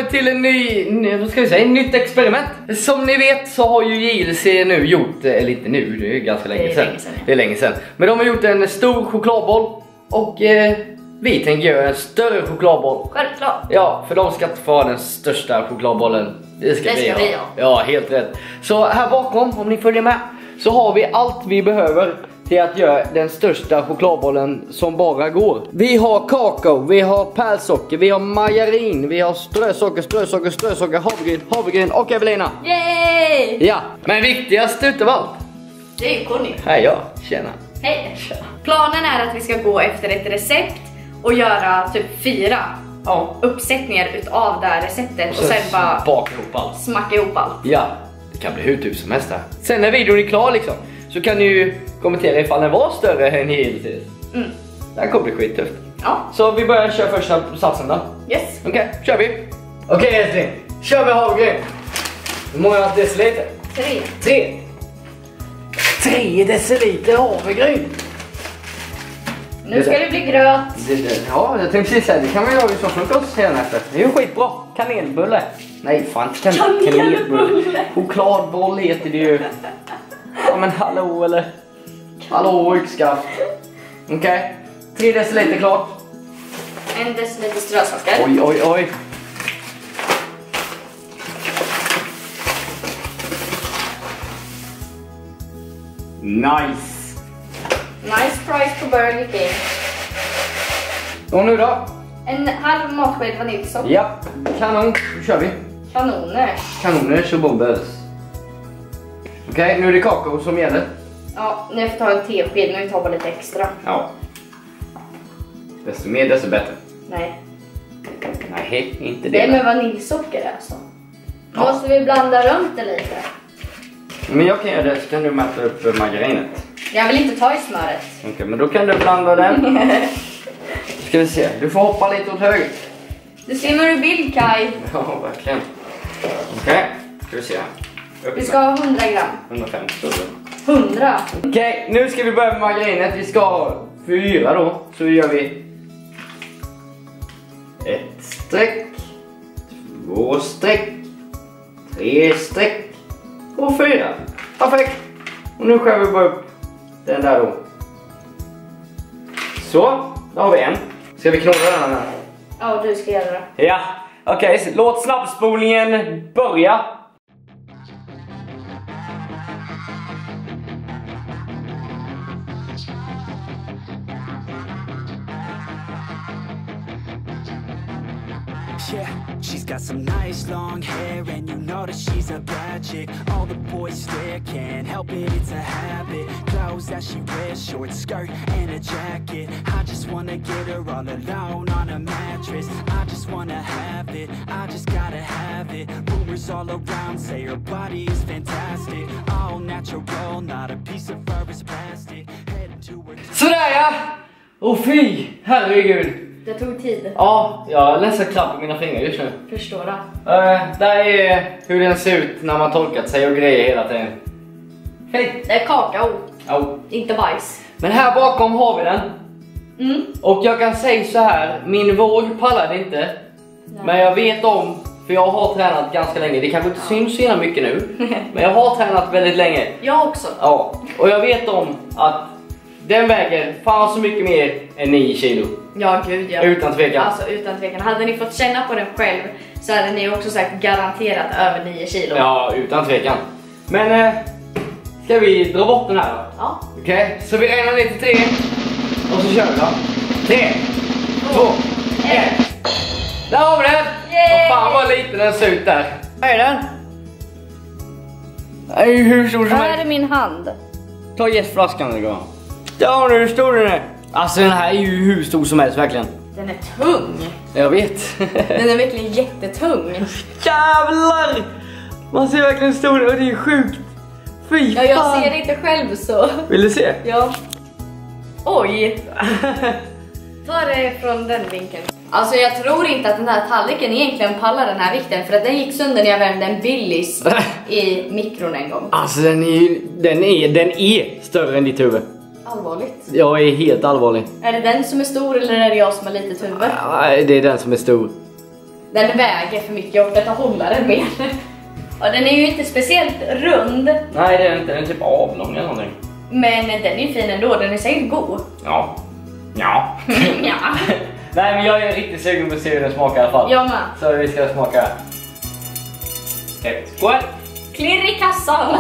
välkommen till en ett nytt experiment. Som ni vet så har ju JLC nu gjort, eller inte nu, det är ju ganska länge sedan. Det är länge sedan. Men de har gjort en stor chokladboll och vi tänker göra en större chokladboll. Självklart. Ja, för de ska inte få den största chokladbollen. Det ska vi ha. Ja, helt rätt. Så här bakom, om ni följer med, så har vi allt vi behöver till att göra den största chokladbollen som bara går. Vi har kakao, vi har pärlsocker, vi har margarin, vi har strösocker, havregryn och Evelina. Yay! Ja, men viktigast utav allt, det är ju Conny. hej ja, tjena. Hej. Planen är att vi ska gå efter ett recept och göra typ 4 uppsättningar utav det här receptet och sen bara baka ihop allt. smacka ihop allt. Ja, det kan bli hur tusen som helst här. Sen när videon är klar liksom, så kan ni ju kommentera ifall den var större än JLC. Det här kommer bli skittufft. Ja. Så vi börjar köra första satsen då. Yes. Okej, kör vi. Okej älskling, kör vi havregryn. Hur många deciliter? 3 deciliter havregryn. Nu ska det bli gröt. Ja, jag tänkte precis säga, det kan man göra som frukost sen efter. Det är ju skitbra. Kanelbulle. Nej, fan inte kanelbulle. Chokladboll heter det ju. Ja men hallå eller? Hallå yxskaft. Okej, 3 deciliter klart. 1 deciliter strösocker. Oj. Nice. Nice price på Burger King. Och nu då? En halv matsked vaniljsocker. Ja, kanon. Nu kör vi. Kanoners och bombers. Okej, nu är det kakao som gäller. Ja, nu får ta en tesked, nu tar bara lite extra. Ja. Desto mer, desto bättre. Nej, inte det det. är med vaniljsocker alltså. Ja. Måste vi blanda runt det lite? Men jag kan göra det, så kan du mäta upp margarinet. Jag vill inte ta i smöret. Okej, men då kan du blanda den. Ska vi se, du får hoppa lite åt höger. Du ser hur du vill, Kai. Ja, verkligen. Okej, ska vi se. Vi ska ha 100 gram. 150. 100? Okej, nu ska vi börja med margarinet. Vi ska ha 4 då. Så gör vi 1 streck, 2 streck, 3 streck och 4. Perfekt. Och nu skär vi bara upp den där då. Så, då har vi en. Ska vi knåda den här? Ja, du ska göra det. Ja, okej, låt snabbspolningen börja. Yeah, she's got some nice long hair and you know that she's a bad chick. All the boys stare, can't help it, it's a habit. Clothes that she wears, short skirt and a jacket. I just wanna get her all alone on a mattress. I just wanna have it, I just gotta have it. Rumors all around say her body is fantastic. All natural, not a piece of fur is plastic. Head to her. Sådär ja! Åh fy, herregud. Det tog tid. Ja, jag läser klapp på mina fingrar just nu. Förstår du? Det är hur den ser ut när man torkat sig och grejer hela tiden. Hej! Det är kakao. Ja. Inte bajs. Men här bakom har vi den. Och jag kan säga så här, min våg pallade inte. Nej. Men jag vet om, för jag har tränat ganska länge. Det kanske inte syns så mycket nu. Men jag har tränat väldigt länge. Jag också. Ja, och jag vet om att den väger fan så mycket mer än 9 kilo. Ja, gud ja. Utan tvekan. Alltså utan tvekan. Hade ni fått känna på den själv så hade ni också sagt garanterat över 9 kilo. Ja, utan tvekan. Men ska vi dra bort den här då? Ja. Okej, så vi räknar ner till 3. Och så kör vi då. 3, 2, 1. Där har vi den! Yay! Vad fan vad liten den ser ut där. Vad är den? Det är ju hur stor som Här helst. är min hand. Ta gästflaskan igår. Ja, nu hur stor den är. Alltså den här är ju hur stor som helst verkligen. Den är tung. Jag vet. Den är verkligen jättetung. Jävlar! Man ser verkligen stor och det är sjukt. Fy fan. Ja, jag ser det inte själv så. Vill du se? Ja. Oj. Ta det från den vinkeln. Alltså jag tror inte att den här tallriken egentligen pallar den här vikten. För att den gick sönder när jag värmde en Billys i mikron en gång. Alltså den är större än ditt huvud. Allvarligt. Jag är helt allvarlig. Är det den som är stor eller är det jag som har litet huvud? Nej, det är den som är stor. Den väger för mycket, jag orkar inte hålla den mer. Och den är ju inte speciellt rund. Nej, det är inte, den är typ avlång eller någonting. Men den är ju fin ändå, den är säkert god. Ja. Ja. Ja. Nej, men jag är riktigt sugen på att se hur den smakar i alla fall. Jag med. Så vi ska smaka. Skål! Klirr i kassan.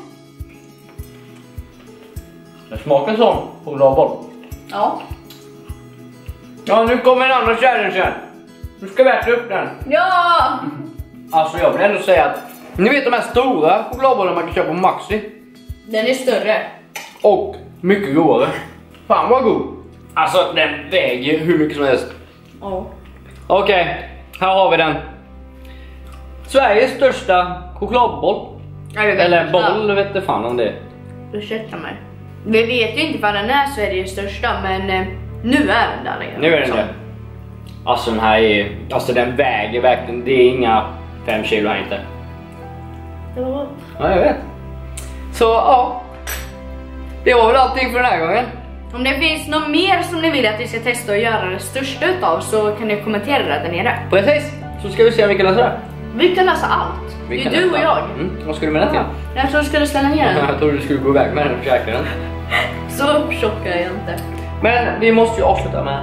Den smakar som chokladboll. Ja. Ja, nu kommer en annan challenge. Nu ska vi äta upp den. Ja! Alltså jag vill ändå säga att ni vet de här stora chokladbollarna man kan köpa på Maxi. Den är större. Och mycket godare. Fan vad god. Alltså den väger hur mycket som helst. Oh. Okej, här har vi den. Sveriges största chokladboll. Eller boll, vet du fan om det. Ursäkta mig. Vi vet ju inte vad den är, så är det ju största, men nu är den där redan. Nu är den det. Alltså den här är, alltså den väger verkligen, det är inga 5 kilo här inte. Ja. Ja, jag vet. Så ja, det var väl allting för den här gången. Om det finns något mer som ni vill att vi ska testa och göra det största utav, så kan ni kommentera det där nere. Precis, så ska vi se om vi kan lösa det. Vi kan läsa allt. Det är du och jag. Vad skulle du med det till? Jag tror du skulle ställa ner den. Jag trodde du skulle gå iväg med den och käka den. Så tjock är jag inte. Men vi måste ju avsluta med.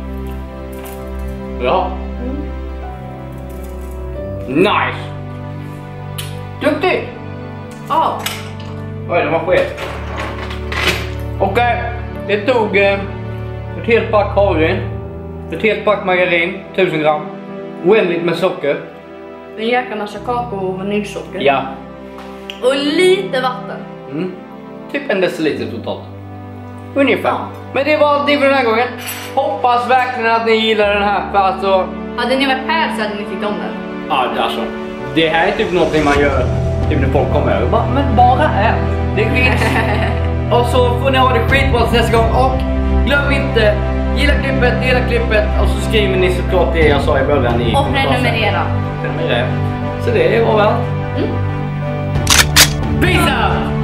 Ja. Nice. Duktig. Ja. Oj, den var skev. Okej, det tog ett helt pack havre, ett helt pack margarin, 1000 gram, oändligt med socker. En jäkla massa kakao och vaniljsocker. Ja. Och lite vatten. Typ 1 deciliter totalt. Ungefär. Men det var det för den här gången. Hoppas verkligen att ni gillar den här. För alltså... Hade ni varit här så hade ni tyckt om den. Ja, alltså. Det här är typ någonting man gör typ när folk kommer över. Men bara ät. Det finns. Och så får ni ha det skitbra till nästa gång. Och glöm inte, gilla klippet, dela klippet. Och så skriver ni såklart det jag sa i början. Och prenumerera. Så det var väl allt. Peace out!